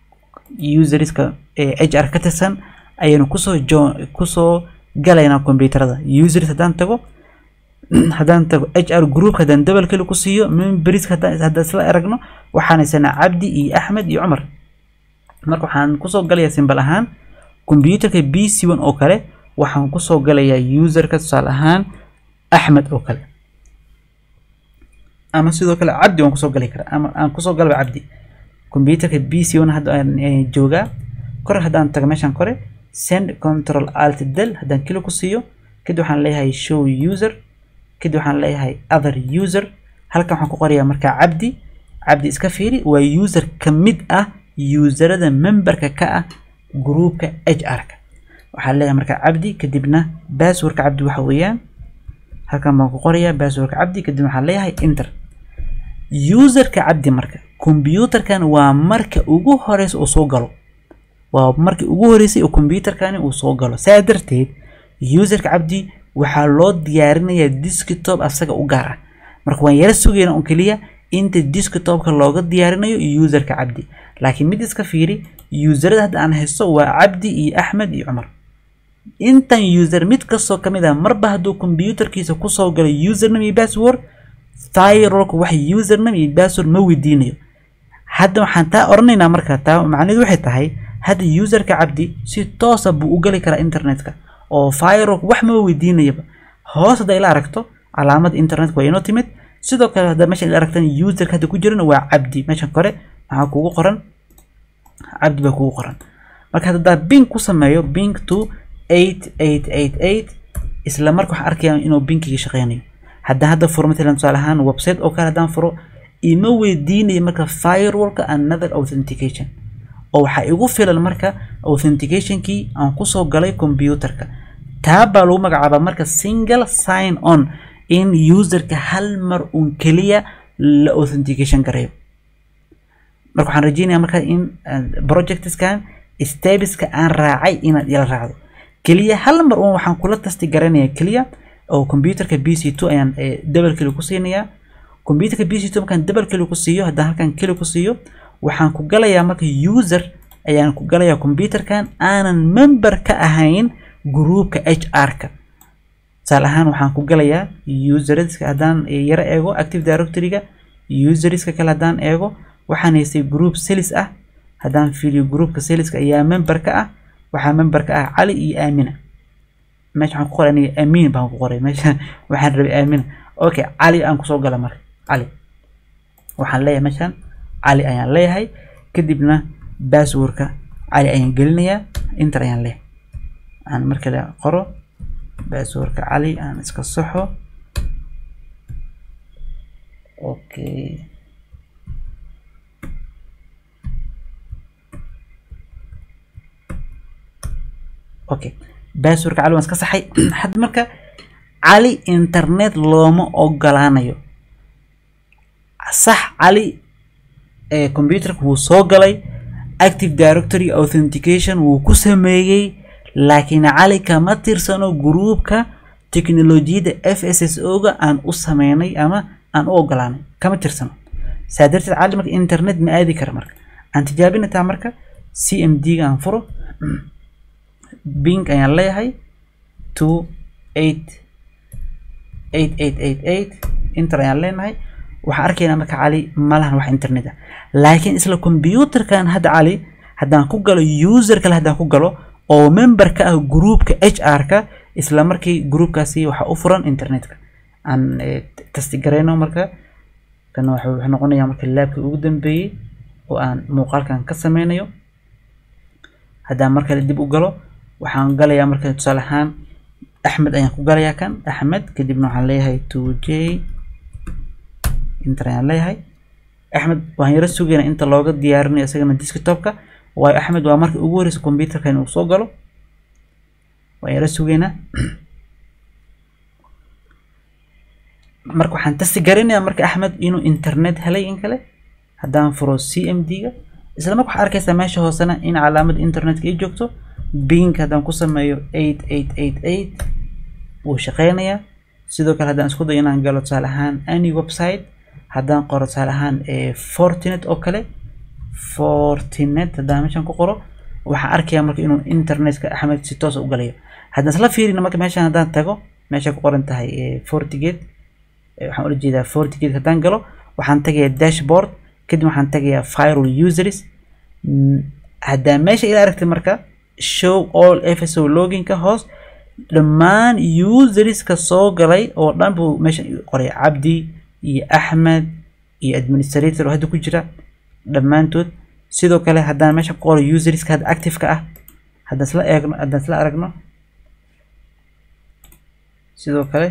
userska H R ka tirsan ayaynu ku soo ku soo galayna computerada users hadaan tago hadaan tago H R group hadaan double kaliya ku siiyo members hadaan hadda isla aragno waxaan haysanaa Cabdi iyo Axmed iyo Umar marka waxaan ku soo galayaa symbol ahaan computerka B C one oo kale waxaan ku soo galayaa userka tusaale ahaan Axmed oo kale ama sidoo kale Cabdi waan ku soo gali karaa ama aan ku soo galay Cabdi computerka B C one hadda aan jooga kor hadaan tago meeshan kore send control alt del hadaan kaliya ku siiyo kadib waxaan leeyahay show user kadib waxaan leeyahay other user halkan waxaan ku qorayaa marka Cabdi Cabdi iska fiiri waa user kamid ah userada memberka ka ah groupka H R ka waxaan leeyahay marka Cabdi kadibna passwordka Cabdi waxa weeyaan halkan baan ku qorayaa passwordka Cabdi kadib waxaan leeyahay enter userka Cabdi marka computerkan waa marka ugu horeysa uu soo galo waa markii ugu horeysay oo computerkan uu soo galo saa darteed userka cabdi waxaa loo diyaarinayaa desktop asaga u gaar ah marka waan yara sugeynaa oo kaliya inta desktopka looga diyaarinayo userka cabdi laakiin mid iska fiiri userada hadda aan haysto waa cabdi iyo axmed iyo cumar intan user mid kastoo kamid ah marba hadduu computerkiisa kusoo galay username iyo password firewallka wax username iyo password ma weydiinayo hadda waxaan taa oranaynaa marka taa macnaheedu waxay tahay hadda userka cabdi si toos ah buu u gali karaa internetka oo firewallka wax ma weydiinayo hoos haday la aragto calaamad internetka waa inoo timid sidoo kale hadda meesha la aragtan userka hadda ku jirana waa cabdi meesha kore waxa kugu qoran cabdi baa kugu qoran marka hadda ping ku sameeyo ping to eight eight eight eight isla marka waxa arkayaa inuu pinkiga shaqeynayo hadda hadda furo مثلا tusaale ahaan website oo kale hadaan furo ima weydiinayo marka firewallka another authentication oo waxa igu filan marka authentication key aan ku soo galay computerka taa baa lagu magacaabaa marka single sign on in userka hal mar un kaliya la authentication gareeyo marka waxaan rajeynayaa marka in projectskan stepska aan raacay inaad ila raacdo kaliya hal mar un waxaan kula tasti garanayaa kaliya oo computerka B C two ayaan double click ku siinayaa computerka B C two markaan double click ku siiyo haddaan halkan click ku siiyo waxaan ku galayaa marka user ayaan ku galayaa computerkan aanan member ka ahayn groupka H R-ka tusaale ahaan waxaan ku galayaa userska haddaan yara eego active directory-ga userska kale haddaan eego waxaan haystay group sales ah haddaan fiiriyo groupka saleska ayaa member ka ah waxaa member ka ah cali iyo aamina meesha waxaan ku qoray aniga aamin baan ku qoray meesha waxaan rabay aamina okay cali aan ku soo gala marka cali waxaan leeyahay meeshan cali ayaan leeyahay kadibna passwordka cali ayaan gelinayaa enter ayaan leeyahay aan marka la qoro passwordka cali aan iska saxo okay okay passwordka cali waan iska saxay hadda marka cali internet looma ogolaanayo sax cali ee computerka wuu soo galay active directory authentication wuu ku sameeyay laakiin cali kama tirsano groupka teknolojiyada F S S O-ga aan u sameynay ama aan u ogolaanay kama tirsano saadarteed cali marka internet ma aadi karo marka aan tijaabinataa marka C M D-ga aan furo Bing ayaan leeyahay two eight eight eight eight eight enter ayaan leenahay waxa arkaynaa marka cali malahan wax internet ah laakiin isla computerkan hadda cali haddaan ku galo user kale haddaan ku galo oo member ka ah groupka H R-ka isla markii groupkaasi waxa u furan internetka aan testi gareyno marka kana waxa uu noqonayaa marka labka ugu dambeeyay oo aan muuqaalkan ka sameynayo haddaan marka dib u galo waxaan galayaa marka tusaale ahaan Axmed ayaan ku galayaa kan Axmed kadibna waxaan leeyahay two J enter ayaan leeyahay Axmed waxaan yara sugeynaa inta looga diyaarinayo isagana desktopka waayo Axmed waa markii ugu horreysay computerka inuu soo galo waan yara sugeynaa marka waxaan tasti garanayaa marka Axmed inuu internet helay in kale haddaan furo C M D-ga isla marka waxaad arkaysaa meesha hoosena in calaamad internetka ay joogto Bing haddaan ku sameeyo eight eight eight eight wuu shaqeynayaa sidoo kale haddaan isku dayo inaan galo tusaale ahaan any website haddaan qoro tusaale ahaan Fortinet oo kale Fortinet haddaan meeshan ku qoro waxaan arkayaa marka inuu internetka Axmed si toos u galayo haddaan isla fiirino marka meeshan haddaan tago meesha ku qoran tahay Fortigate waxaan ula jeedaa Fortigate haddaan galo waxaan tagayaa dashboard kadib waxaan tagayaa firewall users haddaan meesha ila aragtay marka show all F S O login ka hoos dhammaan users ka soo galay oo dhan buu meesha qoray Cabdi iyo Axmed iyo administrator oo hadda ku jira dhammaantood sidoo kale haddaan meesha ku qoro users ka hadda active ka ah haddaan isla eegno haddaan isla aragno sidoo kale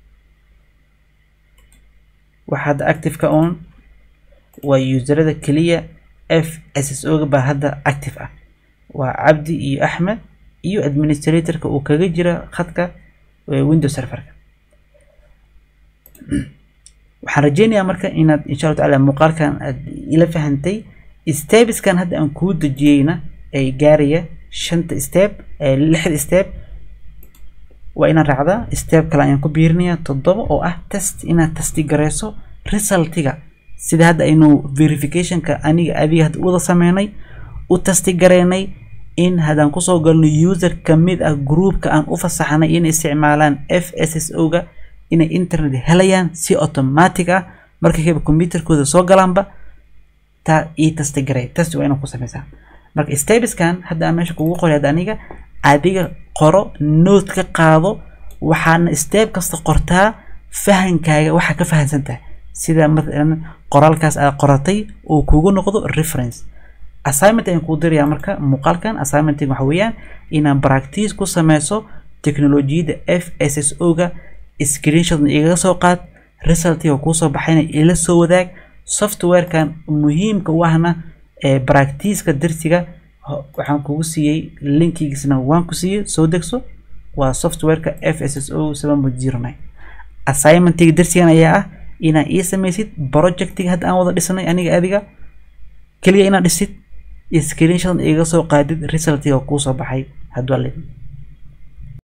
waxa hadda active ka on waa userada kaliya F S S O-ga baa hadda active ah waa Cabdi iyo Axmed iyo administrator-ka uu kaga jira khadka Windows server-ka waxaan rajeynayaa marka inaad insha Allah taala muuqaalkan aad ila fahantay steps kan hadda aan ku dajiyayna ay gaaraya shanta step ee lix step waa inaan raacdaa step kale ayaan ku biirinayaa toddoba oo ah test inaad testi gareyso resultiga sida hadda aynu verification ka aniga adiga hadda wada sameynay u testi gareynay in hadaan ku soo galno user kamid ah groupka aan u fasaxnay inay isticmaalaan F S S O ga inay internet helayaan si automatic ah marka ay computerkooda soo galaanba ta ii testi garey test waa inaan ku sameeysaa marka steps kan hadda meesha kugu qoray aniga adiga qoro note ka qaado waxaan step kasta qortaa fahankaaga waxa ka fahansantahay sida مثلا qoraalkaas aad qoratay oo kugu noqdo reference assignment aan ku dirayaa marka muuqaalkan assignment waxa weeyaan inaan practice ku sameeyo teknolojiyada F S S O ga screenshot iga soo qaad resultiga ku soo baxayna ila soo wadaag software kan muhiimka u ahna ee practice ka darsiga waxaan kugu siiyay linkigiisna waan ku siiyay soo degso waa software ka F S S O seven point zero nine assignment darsigan ayaa ah ina ii sameysid projectiga hadda aan wada dhisnay aniga adiga kaliya ina dhisid screenshot iga soo qaadid resultiga ku soo baxay hadda